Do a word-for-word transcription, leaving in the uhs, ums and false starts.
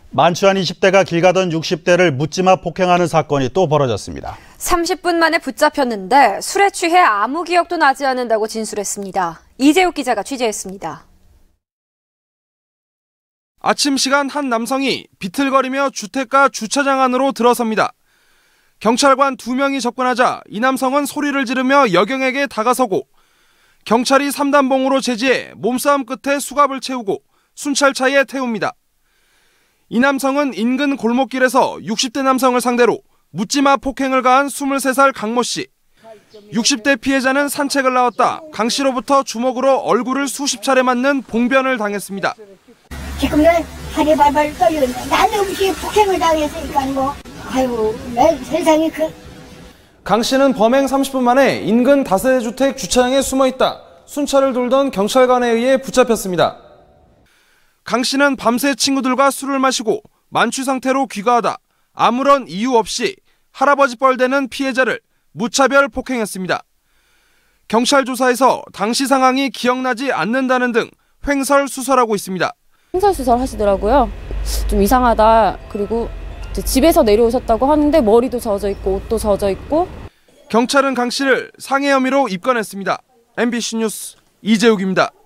만취한 이십 대가 길 가던 육십 대를 묻지마 폭행하는 사건이 또 벌어졌습니다. 삼십 분 만에 붙잡혔는데 술에 취해 아무 기억도 나지 않는다고 진술했습니다. 이재욱 기자가 취재했습니다. 아침 시간 한 남성이 비틀거리며 주택가 주차장 안으로 들어섭니다. 경찰관 두 명이 접근하자 이 남성은 소리를 지르며 여경에게 다가서고 경찰이 삼단봉으로 제지해 몸싸움 끝에 수갑을 채우고 순찰차에 태웁니다. 이 남성은 인근 골목길에서 육십 대 남성을 상대로 묻지마 폭행을 가한 스물세 살 강모 씨. 육십 대 피해자는 산책을 나왔다 강 씨로부터 주먹으로 얼굴을 수십 차례 맞는 봉변을 당했습니다. 지금은 팔이 발발 떨리는데 나는 없이 폭행을 당했으니까 뭐 아이고 내 세상에 그. 강 씨는 범행 삼십 분 만에 인근 다세대주택 주차장에 숨어있다 순찰을 돌던 경찰관에 의해 붙잡혔습니다. 강 씨는 밤새 친구들과 술을 마시고 만취 상태로 귀가하다 아무런 이유 없이 할아버지 뻘되는 피해자를 무차별 폭행했습니다. 경찰 조사에서 당시 상황이 기억나지 않는다는 등 횡설수설하고 있습니다. 횡설수설 하시더라고요. 좀 이상하다. 그리고 집에서 내려오셨다고 하는데 머리도 젖어 있고 옷도 젖어 있고. 경찰은 강 씨를 상해 혐의로 입건했습니다. 엠비씨 뉴스 이재욱입니다.